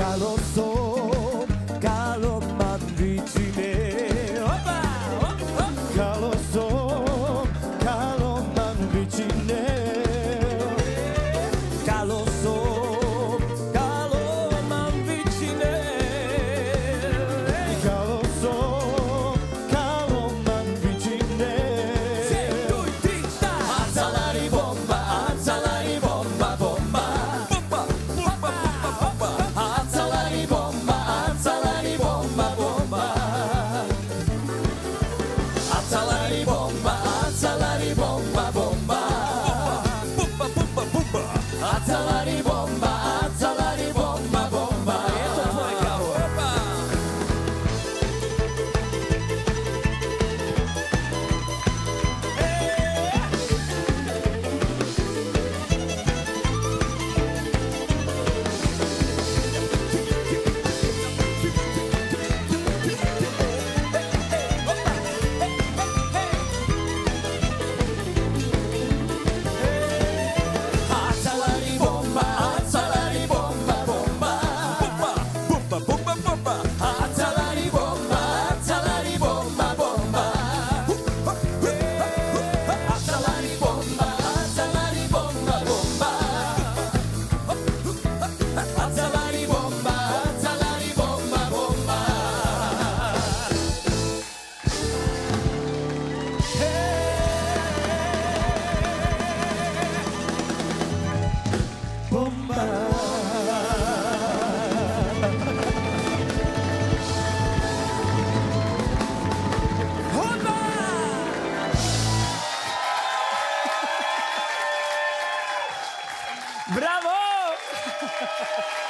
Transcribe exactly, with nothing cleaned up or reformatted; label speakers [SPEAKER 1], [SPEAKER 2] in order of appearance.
[SPEAKER 1] Kalau som, kalau man vicine. Opa, hop, hop. Kalau som, kalau man vicine. Kalau som, kalau man vicine. Kalau som, kalau man vicine. Sento il tic-tac. Alza la bomba, alza la bomba, bomba. Bomba, bomba, bomba, bomba. Alza la bomba, alza la bomba, bomba. Alza la bomba, alza la bomba, bomba. Bomba, bomba, bomba. Alza la bomba, alza la bomba, bomba. Esto fue cabo. Alza la bomba, alza la bomba, bomba. Bomba, bomba, bomba. Alza la bomba, alza la bomba, bomba. Alza la bomba, alza la bomba, bomba. Alza la bomba, alza la bomba, bomba. Bomba. Bomba. Bravo!